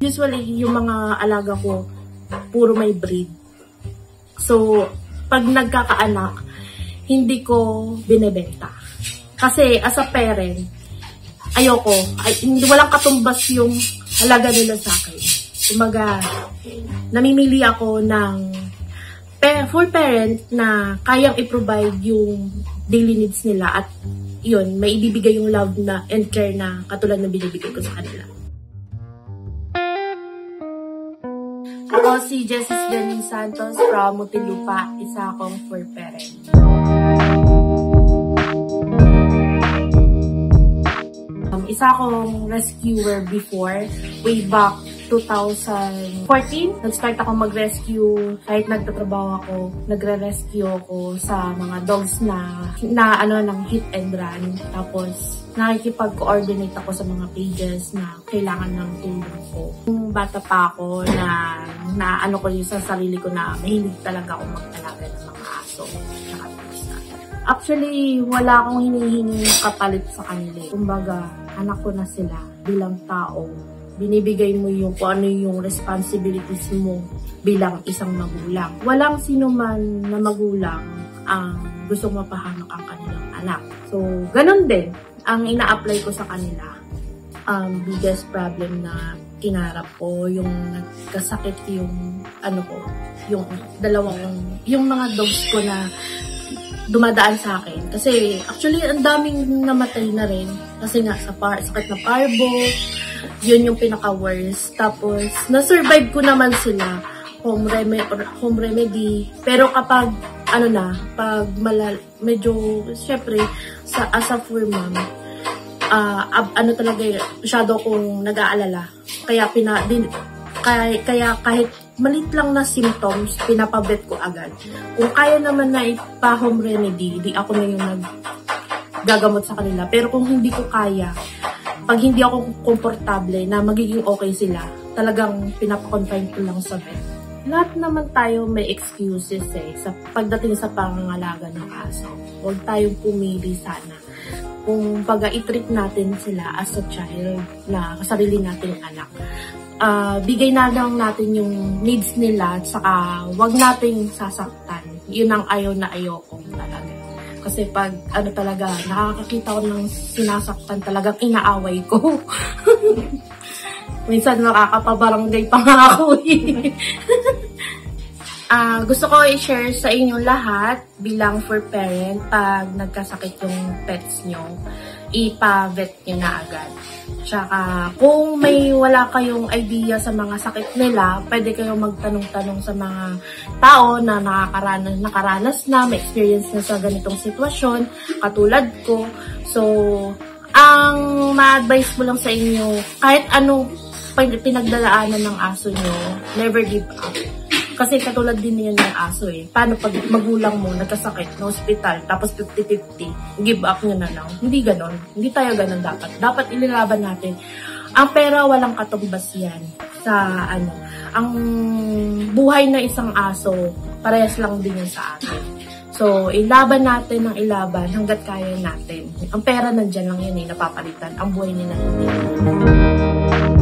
Usually, yung mga alaga ko, puro may breed. So, pag nagkakaanak, hindi ko binebenta. Kasi, as a parent, ayoko. Walang katumbas yung alaga nila sa akin. Kumaga, namimili ako ng full parent na kayang i-provide yung daily needs nila at yun, may ibibigay yung love na and care na katulad ng binibigay ko sa kanila. Ako si Jessis Denny Santos from Muntinlupa, isa akong full parent. Isa akong rescuer before, way back 2014. Nag-start ako mag-rescue, kahit nagtatrabaho ako, nagre-rescue ako sa mga dogs na ng hit and run. Tapos, nakikipag-coordinate ako sa mga pages na kailangan ng tulong ko. Nung bata pa ako na ko yung sa sarili ko na mahilig talaga akong magtalaga ng mga aso. Actually, wala akong hinihingi kapalit sa kanila. Kumbaga, anak ko na sila bilang tao. Binibigay mo yung kung ano yung responsibilities mo bilang isang magulang. Walang sino man na magulang ang gustong mapahamak ang kanilang anak. So, ganun din ang ina-apply ko sa kanila. Biggest problem na kinarap ko, yung nagkasakit yung yung mga dogs ko na dumadaan sa akin. Kasi, actually, ang daming namatay na rin. Kasi nga, sakit na parvo, yun yung pinaka-worst. Tapos, na-survive ko naman sila, home remedy. Pero kapag, medyo, syempre, as a full mom, talaga, masyado kong nag-aalala. Kaya kahit malit lang na symptoms, pinapabet ko agad. Kung kaya naman na ipa-home remedy, di ako na yung naggagamot sa kanila. Pero kung hindi ko kaya, pag hindi ako komportable na magiging okay sila, talagang pinapakonfine ko lang sa vet. Lahat naman tayo may excuses sa pagdating sa pangangalaga ng aso. Huwag tayong pumili sana. Kung i-treat natin sila as a child na kasarili nating anak. Bigay na lang natin yung needs nila at saka wag nating sasaktan. Yun ang ayaw na ayoko talaga. Kasi pag talaga, nakakakita ko ng sinasaktan talagang inaaway ko. Minsan nakakapabarangay pa nga ako eh. Gusto ko i-share sa inyong lahat bilang for parent, pag nagkasakit yung pets nyo, ipa-vet nyo na agad. Tsaka, kung may wala kayong idea sa mga sakit nila, pwede kayong magtanong-tanong sa mga tao na nakaranas na, may experience na sa ganitong sitwasyon, katulad ko. So, ang ma-advise mo lang sa inyo, kahit anong pinagdalaanan ng aso nyo, never give up. Kasi katulad din yan ng aso eh. Paano pag magulang mo, nagkasakit, na hospital, tapos 50-50, give up nyo na lang. Hindi ganon. Hindi tayo ganon dapat. Dapat ililaban natin. Ang pera, walang katumbas yan. Ang buhay na isang aso, parehas lang din yan sa atin. So, ilaban natin ng ilaban hanggat kaya natin. Ang pera nandyan lang yan eh, napapalitan. Ang buhay nila hindi.